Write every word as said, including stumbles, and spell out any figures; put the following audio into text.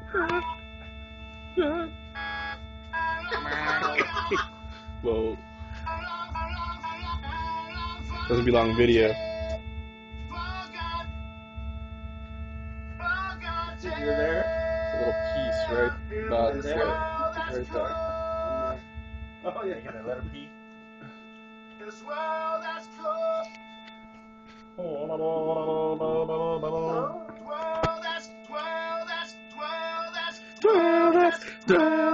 Whoa. Doesn't be long video. You're there? It's a little piece, right? No, it's There? right, right there. Oh yeah, you gotta let her pee. Well, that's, well, that's,